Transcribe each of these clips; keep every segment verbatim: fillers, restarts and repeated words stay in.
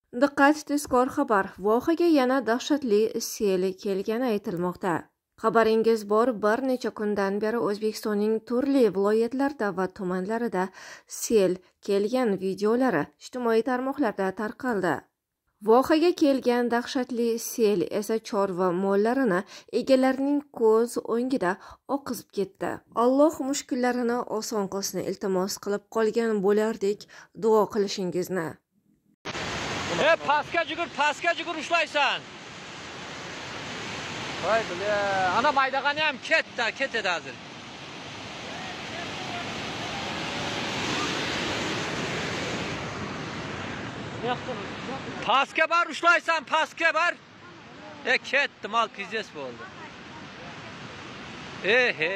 Diqqat, tezkor xabar. Vohaga yana dahshatli sel kelgani aytilmoqda. Xabaringiz bor, bir necha kundan beri O'zbekistonning turli viloyatlarida va tumanlarida sel kelgan videolari ijtimoiy tarmoqlarda tarqaldi. Vohaga kelgan dahshatli sel esa chorva mollarini egalarining ko'z o'ngida oqizib ketdi. Alloh mushkullarini oson qilsin, iltimos qilib qolgan bo'lardik duo qilishingizni. E paska jugur, paska jugur ushlaysan. Voy bile, ana maydag'ani ham ketdi, ketadi hozir. Paska bar ushlaysan, paska bar. E ketdi, mal pizdes bo'ldi. E he.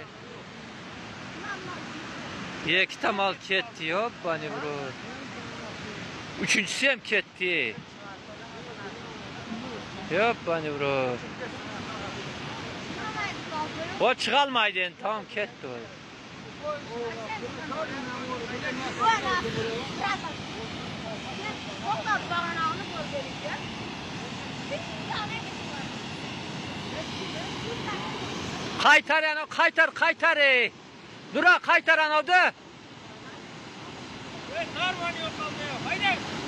Ikkita mal ketdi, yobbani bro. Üçüncüsü ham ketdi. Yobbani bro. O chiqolmaydi endi, tamam ketdi o. Qaytar ana, qaytar, qaytar. Dura qaytar ana da. Ey, narvan yo'q qoldi. Haydi.